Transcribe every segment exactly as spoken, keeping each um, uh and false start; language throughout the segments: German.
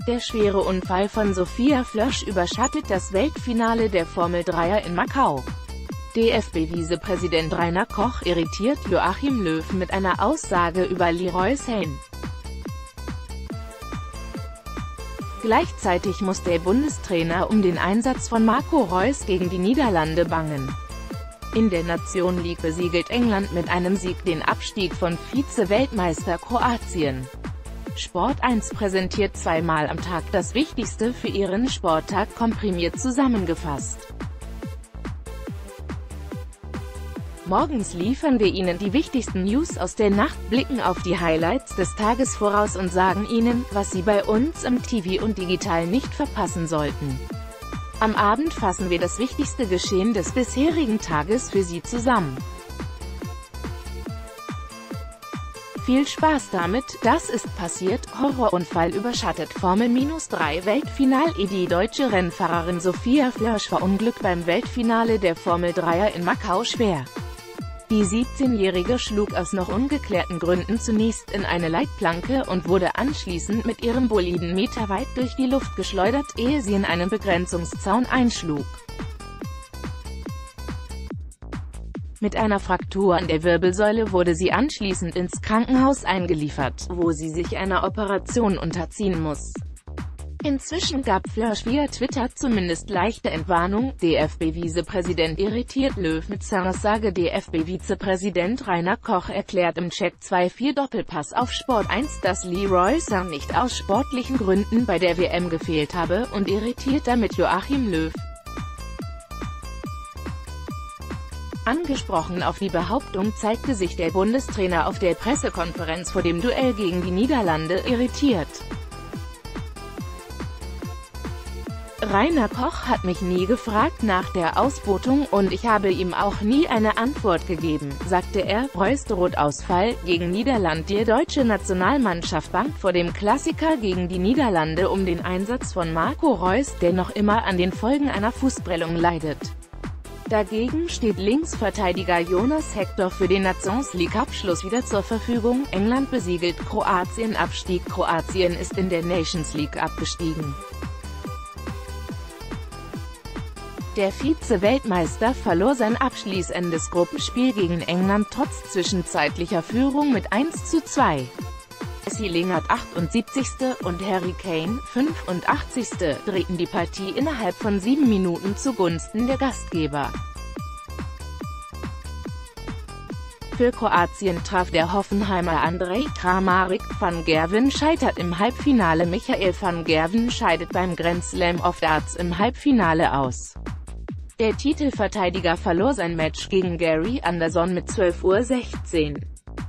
Der schwere Unfall von Sophia Flörsch überschattet das Weltfinale der Formel-Dreier in Macau. D F B-Vizepräsident Rainer Koch irritiert Joachim Löw mit einer Aussage über Leroy Sane. Gleichzeitig muss der Bundestrainer um den Einsatz von Marco Reus gegen die Niederlande bangen. In der Nation League besiegelt England mit einem Sieg den Abstieg von Vize-Weltmeister Kroatien. Sport eins präsentiert zweimal am Tag das Wichtigste für Ihren Sporttag komprimiert zusammengefasst. Morgens liefern wir Ihnen die wichtigsten News aus der Nacht, blicken auf die Highlights des Tages voraus und sagen Ihnen, was Sie bei uns im T V und digital nicht verpassen sollten. Am Abend fassen wir das wichtigste Geschehen des bisherigen Tages für Sie zusammen. Viel Spaß damit, das ist passiert, Horrorunfall überschattet Formel drei Weltfinale. Die deutsche Rennfahrerin Sophia Flörsch verunglückt beim Weltfinale der Formel-Dreier in Macau schwer. Die siebzehnjährige schlug aus noch ungeklärten Gründen zunächst in eine Leitplanke und wurde anschließend mit ihrem Boliden meterweit durch die Luft geschleudert, ehe sie in einen Begrenzungszaun einschlug. Mit einer Fraktur an der Wirbelsäule wurde sie anschließend ins Krankenhaus eingeliefert, wo sie sich einer Operation unterziehen muss. Inzwischen gab Flörsch via Twitter zumindest leichte Entwarnung. D F B-Vizepräsident irritiert Löw mit Aussage. D F B-Vizepräsident Rainer Koch erklärt im Check vierundzwanzig Doppelpass auf Sport eins, dass Leroy Sane nicht aus sportlichen Gründen bei der W M gefehlt habe, und irritiert damit Joachim Löw. Angesprochen auf die Behauptung zeigte sich der Bundestrainer auf der Pressekonferenz vor dem Duell gegen die Niederlande irritiert. Rainer Koch hat mich nie gefragt nach der Ausbotung und ich habe ihm auch nie eine Antwort gegeben, sagte er. Reus droht Ausfall gegen Niederland. Die deutsche Nationalmannschaft bangt vor dem Klassiker gegen die Niederlande um den Einsatz von Marco Reus, der noch immer an den Folgen einer Fußprellung leidet. Dagegen steht Linksverteidiger Jonas Hector für den Nations League-Abschluss wieder zur Verfügung. England besiegelt Kroatien. Abstieg. Kroatien ist in der Nations League abgestiegen. Der Vize-Weltmeister verlor sein abschließendes Gruppenspiel gegen England trotz zwischenzeitlicher Führung mit eins zu zwei. Jesse Lingard achtundsiebzigste und Harry Kane fünfundachtzigste drehten die Partie innerhalb von sieben Minuten zugunsten der Gastgeber. Für Kroatien traf der Hoffenheimer Andrej Kramaric. Van Gerwen scheitert im Halbfinale. Michael van Gerwen scheidet beim Grand Slam of Darts im Halbfinale aus. Der Titelverteidiger verlor sein Match gegen Gary Anderson mit zwölf Uhr sechzehn.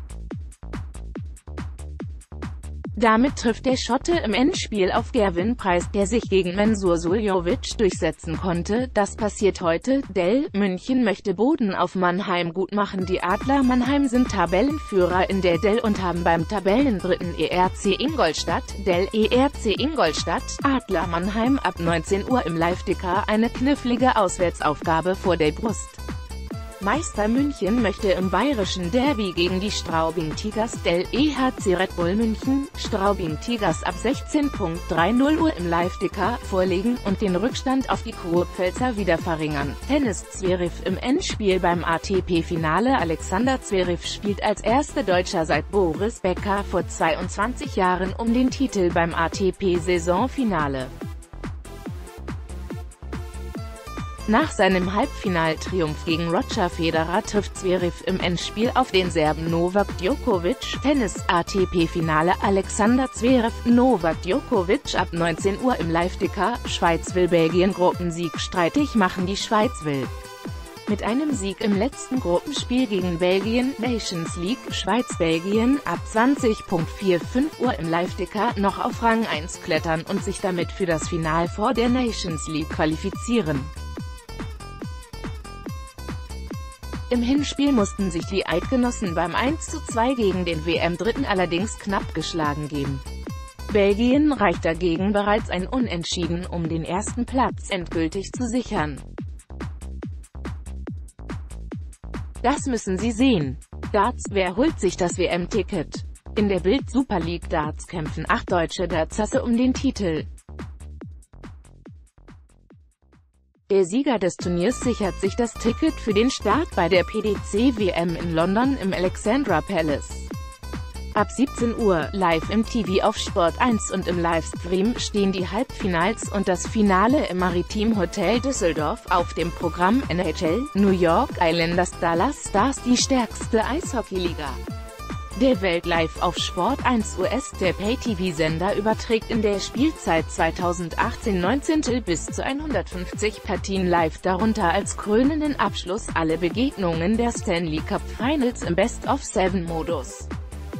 Damit trifft der Schotte im Endspiel auf Gerwin Price, der sich gegen Mensur Suljovic durchsetzen konnte. Das passiert heute. Dell München möchte Boden auf Mannheim gut machen. Die Adler Mannheim sind Tabellenführer in der Dell und haben beim Tabellendritten E R C Ingolstadt, Dell E R C Ingolstadt, Adler Mannheim ab neunzehn Uhr im Live-Ticker eine knifflige Auswärtsaufgabe vor der Brust. Meister München möchte im bayerischen Derby gegen die Straubing Tigers. Dell E H C Red Bull München, Straubing Tigers ab sechzehn Uhr dreißig im Live-Ticker vorlegen und den Rückstand auf die Kurpfälzer wieder verringern. Tennis. Zverev im Endspiel beim A T P-Finale. Alexander Zverev spielt als erster Deutscher seit Boris Becker vor zweiundzwanzig Jahren um den Titel beim A T P-Saisonfinale. Nach seinem Halbfinaltriumph gegen Roger Federer trifft Zverev im Endspiel auf den Serben Novak Djokovic. Tennis. A T P-Finale. Alexander Zverev, Novak Djokovic ab neunzehn Uhr im Live-Ticker. Schweiz will Belgien Gruppensieg streitig machen. Die Schweiz will mit einem Sieg im letzten Gruppenspiel gegen Belgien, Nations League, Schweiz-Belgien, ab zwanzig Uhr fünfundvierzig im Live-Ticker noch auf Rang eins klettern und sich damit für das Final vor der Nations League qualifizieren. Im Hinspiel mussten sich die Eidgenossen beim eins zu zwei gegen den W M-Dritten allerdings knapp geschlagen geben. Belgien reicht dagegen bereits ein Unentschieden, um den ersten Platz endgültig zu sichern. Das müssen Sie sehen. Darts. Wer holt sich das W M-Ticket? In der Bild Super League Darts kämpfen acht deutsche Dartsasse um den Titel. Der Sieger des Turniers sichert sich das Ticket für den Start bei der P D C W M in London im Alexandra Palace. Ab siebzehn Uhr, live im T V auf Sport eins und im Livestream, stehen die Halbfinals und das Finale im Maritim Hotel Düsseldorf auf dem Programm. N H L, New York Islanders Dallas Stars, die stärkste Eishockeyliga der Welt, live auf Sport eins U S. Der Pay-T V-Sender überträgt in der Spielzeit zweitausendachtzehn neunzehn bis zu hundertfünfzig Partien live, darunter als krönenden Abschluss alle Begegnungen der Stanley Cup Finals im Best-of-Seven-Modus.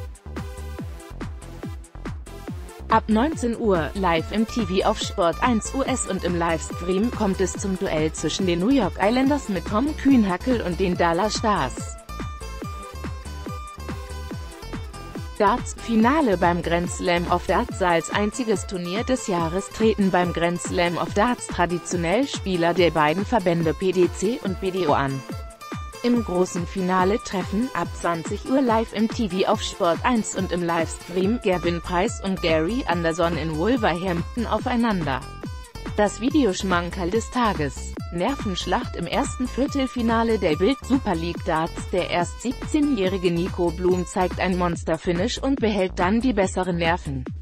Ab neunzehn Uhr, live im T V auf Sport eins U S und im Livestream, kommt es zum Duell zwischen den New York Islanders mit Tom Kühnhackl und den Dallas Stars. Darts Finale beim Grand Slam of Darts. Als einziges Turnier des Jahres treten beim Grand Slam of Darts traditionell Spieler der beiden Verbände P D C und B D O an. Im großen Finale treffen, ab zwanzig Uhr live im T V auf Sport eins und im Livestream, Gervin Price und Gary Anderson in Wolverhampton aufeinander. Das Videoschmankerl des Tages: Nervenschlacht im ersten Viertelfinale der Bild Super League Darts. Der erst siebzehnjährige Nico Blum zeigt ein Monster-Finish und behält dann die besseren Nerven.